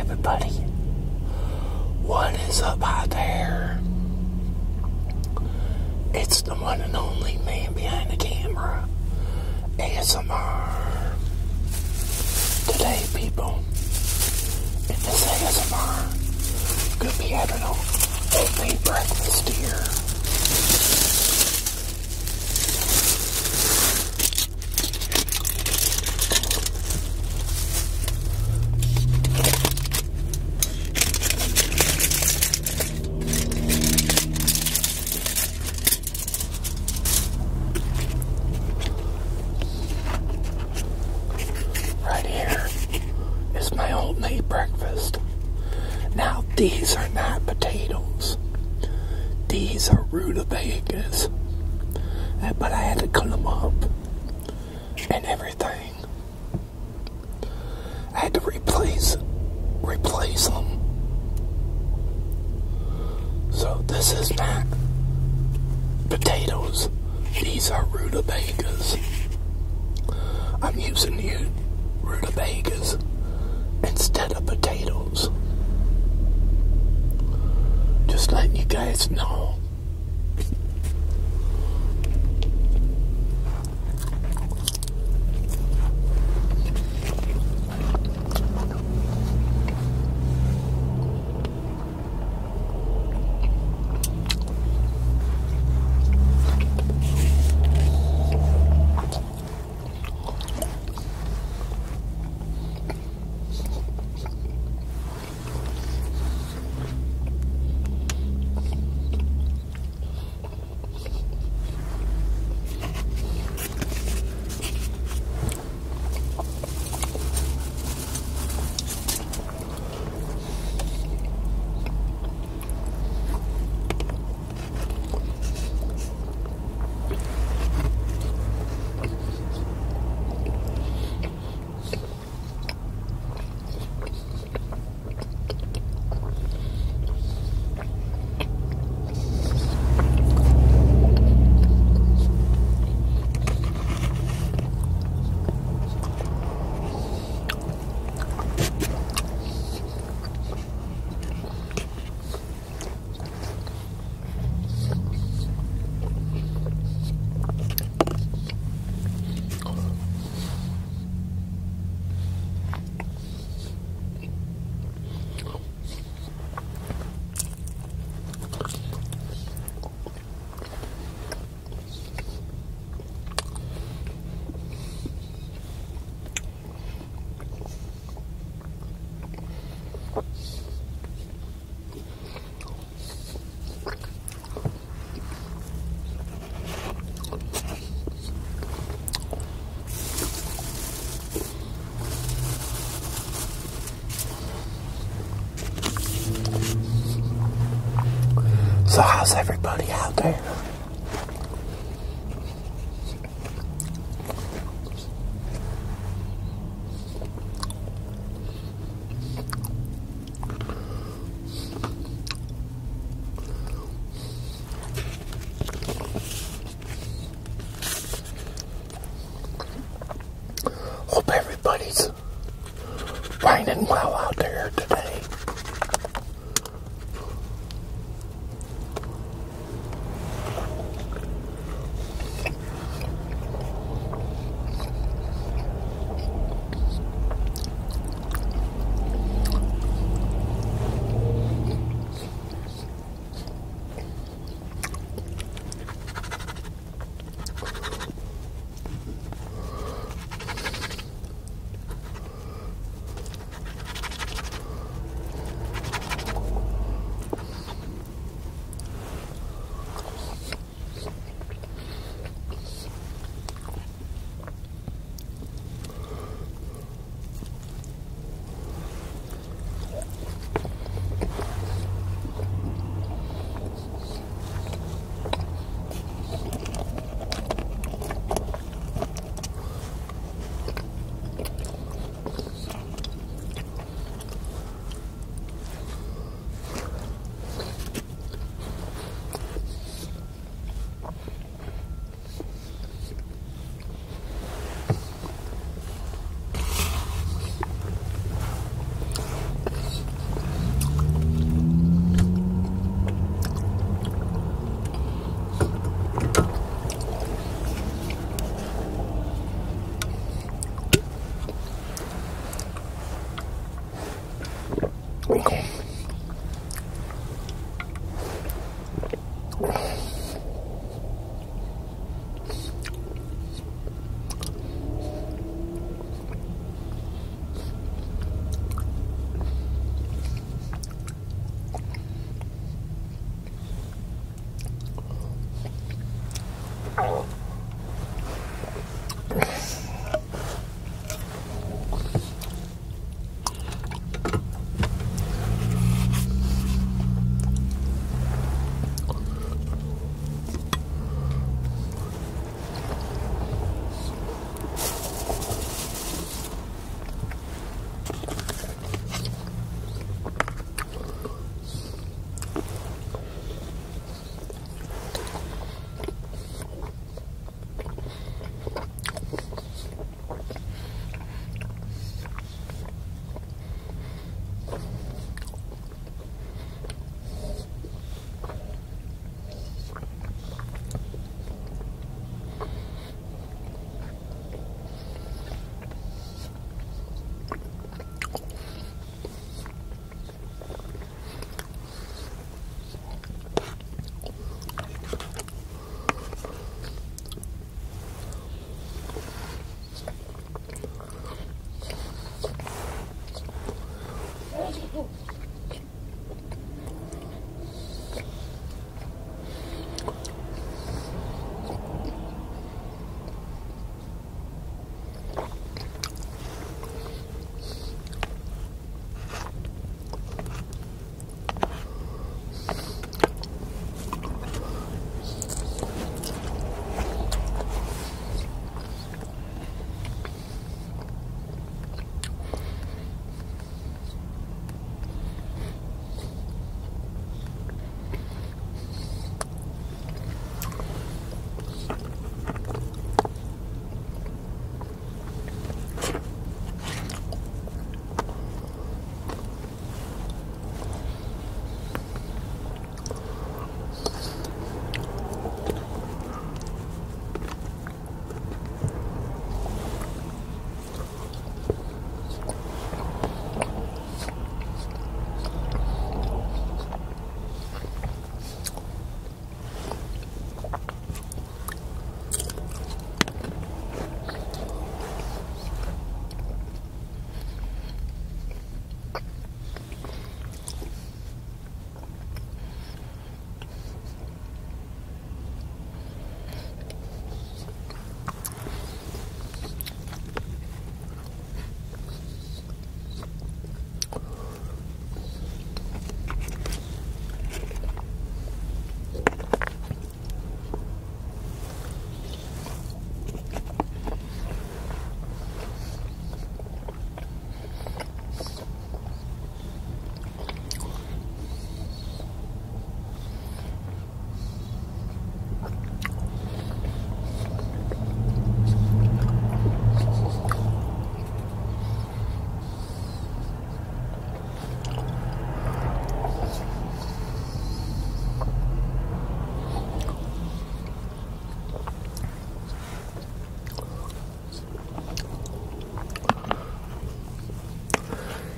everybody. What is up out there? It's the one and only man behind the camera, ASMR. Today, people, in this ASMR, we're going to be having a homemade breakfast here. Right here is my homemade breakfast. Now, these are not potatoes. These are rutabagas. But I had to cut them up and everything. I had to replace them. So this is not potatoes. These are rutabagas. I'm using rutabagas instead of potatoes. Just letting you guys know. So how's everybody out there? Hope everybody's fine and well out there today.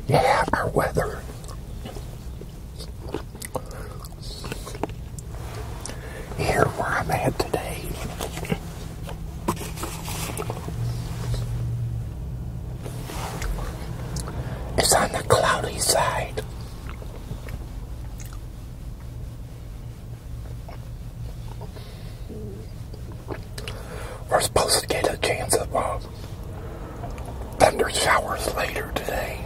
Yeah, our weather. Here where I'm at today. It's on the cloudy side. We're supposed to get a chance of thunder showers later today.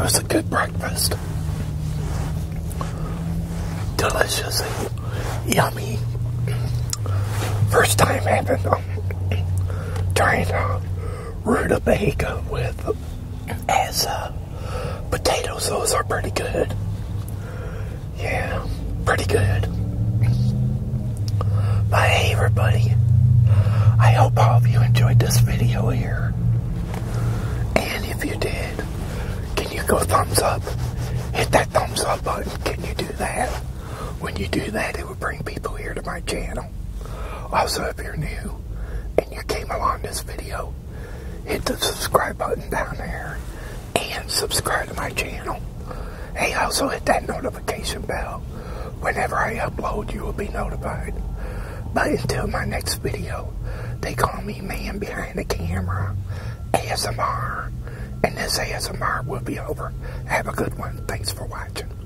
was a good breakfast. Delicious and yummy. First time having trying rutabaga with as potatoes. Those are pretty good. Yeah, pretty good. But hey everybody, I hope all of you enjoyed this video here. And if you did, can you go thumbs up? Hit that thumbs up button. Can you do that? When you do that, it will bring people here to my channel. Also, if you're new and you came along this video, hit the subscribe button down there and subscribe to my channel. Hey, also hit that notification bell. Whenever I upload, you will be notified. But until my next video, they call me Man Behind the Camera, ASMR. And this ASMR will be over. Have a good one. Thanks for watching.